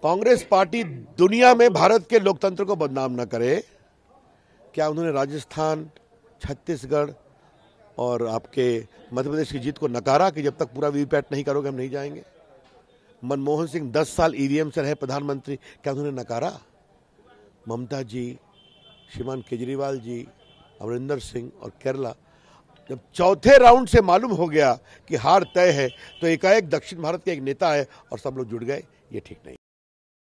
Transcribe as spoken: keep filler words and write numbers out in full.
Congress party दुनिया में भारत के लोकतंत्र को बदनाम न करे। क्या उन्होंने राजस्थान, छत्तीसगढ़ और आपके मध्य प्रदेश की जीत को नकारा कि जब तक पूरा वीवीपैट नहीं करोगे हम नहीं जाएंगे? मनमोहन सिंह दस साल ईवीएम से रहे प्रधानमंत्री, क्या उन्होंने नकारा? ममता जी, श्रीमान केजरीवाल जी, अमरिंदर सिंह और केरला, जब चौथे राउंड से मालूम हो गया कि हार तय है तो एकाएक दक्षिण भारत के एक नेता है और सब लोग जुड़ गए, ये ठीक नहीं।